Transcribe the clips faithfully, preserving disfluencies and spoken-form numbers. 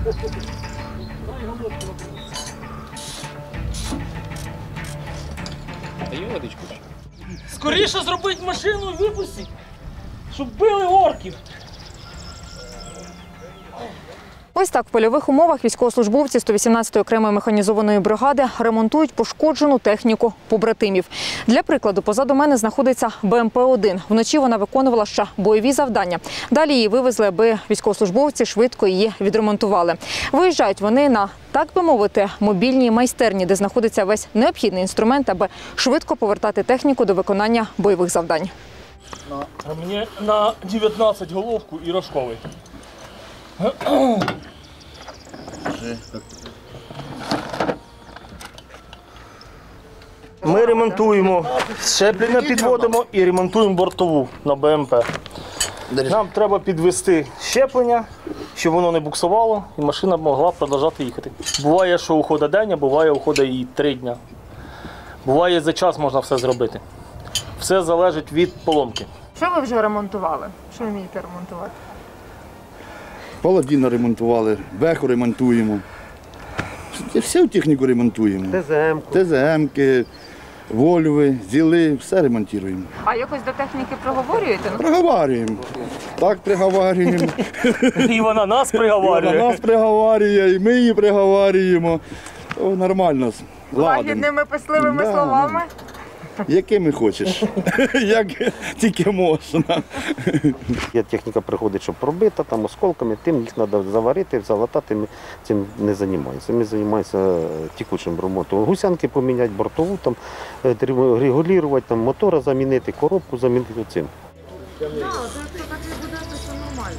Скоріше зробити машину і випустити, щоб били орків. Ось так в польових умовах військовослужбовці сто вісімнадцятої окремої механізованої бригади ремонтують пошкоджену техніку побратимів. Для прикладу, позаду мене знаходиться Б М П один. Вночі вона виконувала ще бойові завдання. Далі її вивезли, аби військовослужбовці швидко її відремонтували. Виїжджають вони на, так би мовити, мобільній майстерні, де знаходиться весь необхідний інструмент, аби швидко повертати техніку до виконання бойових завдань. А мені на дев'ятнадцять головку і рожковий. Ми ремонтуємо, щеплення підводимо і ремонтуємо бортову на Б М П. Нам треба підвести щеплення, щоб воно не буксувало і машина могла продовжувати їхати. Буває, що уходить день, а буває, уходить і три дні. Буває, за час можна все зробити. Все залежить від поломки. Що ви вже ремонтували? Що вмієте ремонтувати? Паладіна ремонтували, беху ремонтуємо. Всю техніку ремонтуємо. Т З М-ки, вольви, зіли, все ремонтуємо. А якось до техніки проговорюєте? Приговарюємо. Так приговарюємо. І вона нас приговарює. І вона нас приговарює, і ми її приговарюємо. О, нормально. Лагідними писливими Да, словами? Якими хочеш, як тільки можна. Є техніка приходить, що пробита, там осколками, тим їх треба заварити, залатати, ми цим не займаємося. Ми займаємося текучим ремонтом. Гусянки поміняти, бортову, там, регулювати, там, мотора замінити, коробку замінити цим. Так, це так і буде, це нормально.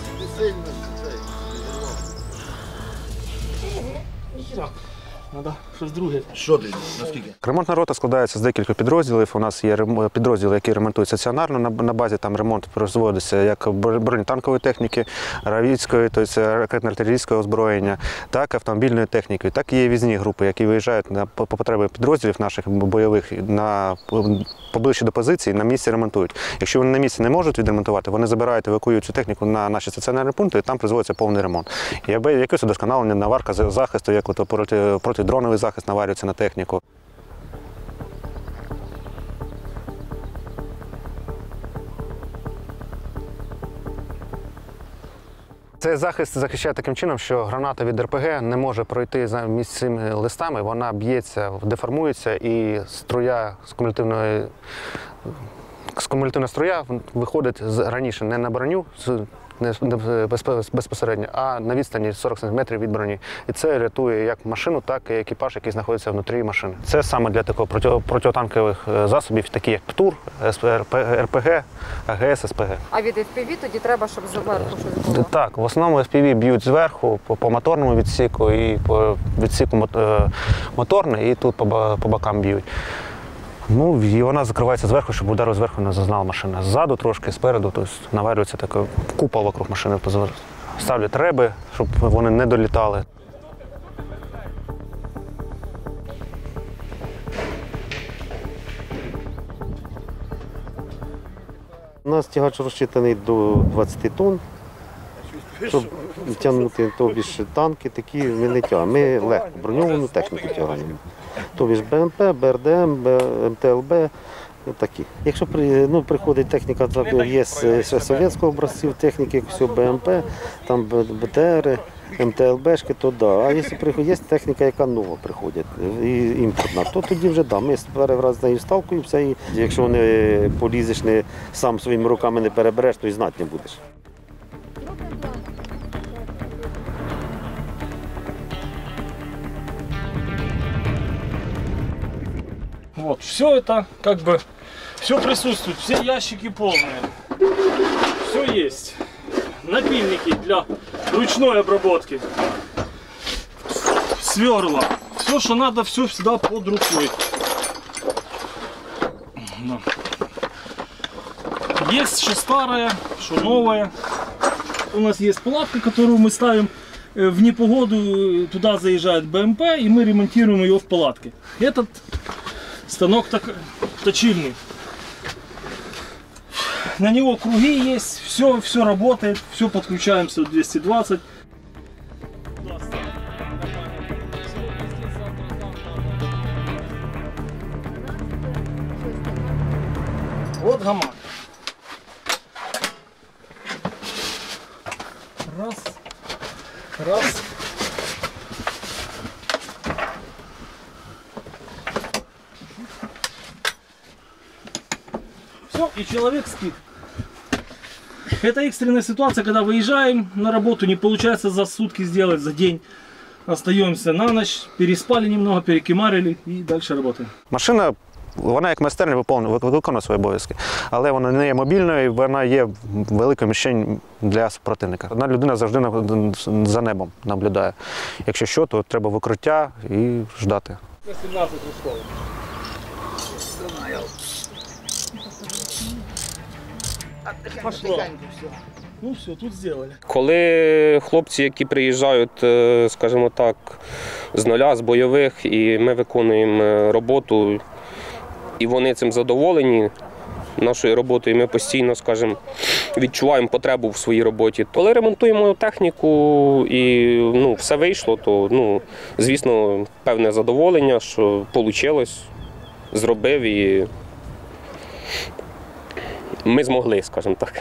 Треба щось друге. Що ти? Наскільки? Ремонтна рота складається з декількох підрозділів. У нас є підрозділи, які ремонтують стаціонарно. На базі там ремонт производиться як бронетанкової техніки, равійської, тобто ракетно-артилерійського озброєння, так і автомобільної техніки. Так і є візні групи, які виїжджають на по потреби підрозділів наших бойових на поближче до позиції, на місці ремонтують. Якщо вони на місці не можуть відремонтувати, вони забирають, евакуюють цю техніку на наші стаціонарні пункти, і там производиться повний ремонт. І якесь удосконалення, наварка захисту, як от проти протидроновий захист наварюється на техніку. Цей захист захищає таким чином, що граната від Р П Г не може пройти між цими листами, вона б'ється, деформується і струя з кумулятивної, з кумулятивна струя виходить раніше не на броню, не безпосередньо, а на відстані сорок сантиметрів від броні. І це рятує як машину, так і екіпаж, який знаходиться внутрі машини. Це саме для такого протитанкових засобів, такі як ПТУР, Р П Г, А Г С, С П Г. А від Ф Пі Ві тоді треба, щоб зверху щось було? Так, в основному Ф Пі Ві б'ють зверху, по, по моторному відсіку і по відсіку моторний, і тут по, по бокам б'ють. Ну, і вона закривається зверху, щоб удару зверху не зазнала машина. Ззаду трошки, спереду, тобто наварюється така купа вокруг машини. Ставлять реби, щоб вони не долітали. У нас тягач розчитаний до двадцяти тонн, щоб тягнути, тобі ж танки такі ми не тягнемо. Ми легко броньовану техніку тягаємо. Тобі ж Б М П, Б Р Д М, М Т Л Б, такі. Якщо при, ну, приходить техніка, є ще совєтського образців техніки, все Б М П, там Б Т Р, М Т Л Бшки, то да. А якщо приходить, є техніка, яка нова приходить, і імпортна, то тоді вже да. Ми перший раз з нею сталкуємося, і якщо не полізеш, не, сам своїми руками не перебереш, то і знати не будеш. Вот, все это как бы, все присутствует, все ящики полные, все есть. Напильники для ручной обработки, сверла, все, что надо, все всегда под рукой. Есть что старое, что новое. У нас есть палатка, которую мы ставим в непогоду, туда заезжает Б М П, и мы ремонтируем ее в палатке. Этот станок так, точильный. На него круги есть, все, все работает, все подключаемся в двести двадцать. От гамак. Раз. Раз. Все, и человек спит. Это экстренная ситуация, когда выезжаем на работу, не получается за сутки сделать, за день. Остаемся на ночь, переспали немного, перекимарили и дальше работаем. Машина, вона як майстерня виконує, виконує свої обов'язки, але вона не є мобільною, вона є великим мішень для супротивника. Одна людина завжди за небом наблюдає. Якщо що, то треба в укриття і ждати. сімнадцять рускових. Пошло. Ну все, тут сделали. Коли хлопці, які приїжджають, е, скажімо так, з нуля, з бойових, і ми виконуємо роботу, і вони цим задоволені, нашою роботою, ми постійно, скажімо, відчуваємо потребу в своїй роботі. Коли ремонтуємо техніку і ну, все вийшло, то, ну, звісно, певне задоволення, що вийшло, зробив і ми змогли, скажімо так.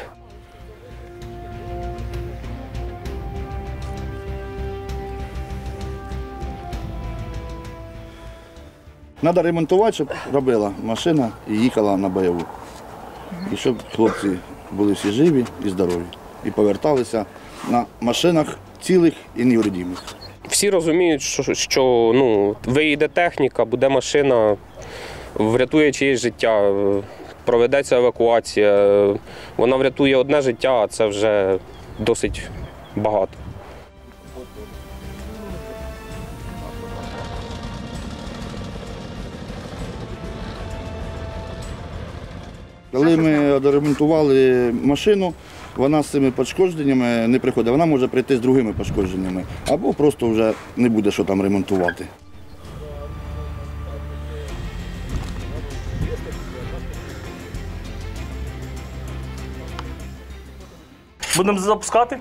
Треба ремонтувати, щоб робила машина і їхала на бойову. І щоб хлопці були всі живі і здорові. І поверталися на машинах цілих і невредимих. Всі розуміють, що, що ну, виїде техніка, буде машина, врятує чиєсь життя, проведеться евакуація. Вона врятує одне життя, а це вже досить багато. Коли ми доремонтували машину, вона з цими пошкодженнями не приходить. Вона може прийти з другими пошкодженнями або просто вже не буде що там ремонтувати. Будемо запускати.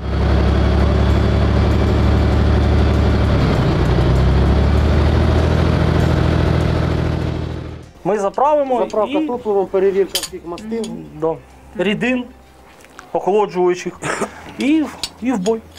Ми заправимо Заправка і топливом, перевірка всіх мастил. да, рідин, охолоджуючих і, і в бой.